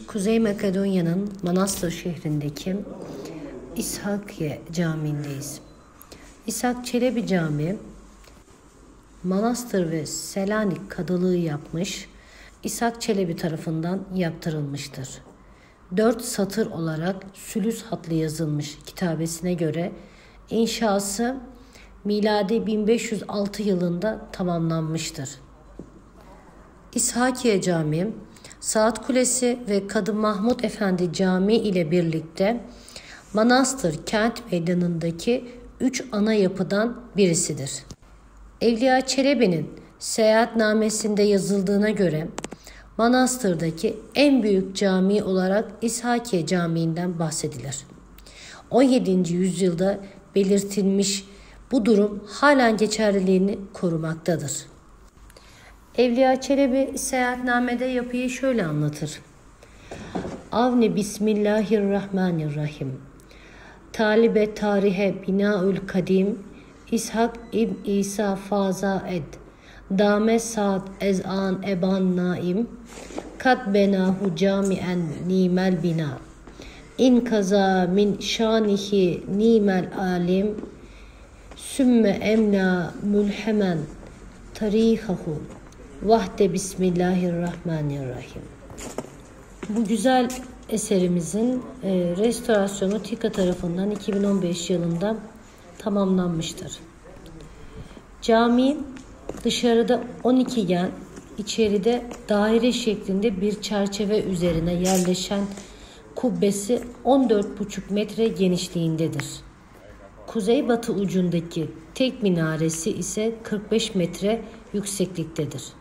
Kuzey Makedonya'nın Manastır şehrindeki İshakiye Camii'ndeyiz. İshak Çelebi Camii, Manastır ve Selanik Kadılığı yapmış, İshak Çelebi tarafından yaptırılmıştır. 4 satır olarak sülüs hatlı yazılmış kitabesine göre inşası miladi 1506 yılında tamamlanmıştır. İshakiye Camii, Saat Kulesi ve Kadı Mahmud Efendi Camii ile birlikte Manastır kent meydanındaki 3 ana yapıdan birisidir. Evliya Çelebi'nin seyahatnamesinde yazıldığına göre Manastır'daki en büyük cami olarak İshakiye Camii'nden bahsedilir. 17. yüzyılda belirtilmiş bu durum halen geçerliliğini korumaktadır. Evliya Çelebi seyahatnamede yapıyı şöyle anlatır. Avni Bismillahirrahmanirrahim. Talibe tarihe binaül kadim, İshak ibn İsa faza ed. Dame saat ezan eban naim. Kat benahu camien nimel bina. İn kaza min şanihi nimel alim. Sümme emna mülhemen tarihahu. Vahde Bismillahirrahmanirrahim. Bu güzel eserimizin restorasyonu TİKA tarafından 2015 yılında tamamlanmıştır. Cami dışarıda 12 gen, içeride daire şeklinde bir çerçeve üzerine yerleşen kubbesi 14,5 metre genişliğindedir. Kuzeybatı ucundaki tek minaresi ise 45 metre yüksekliktedir.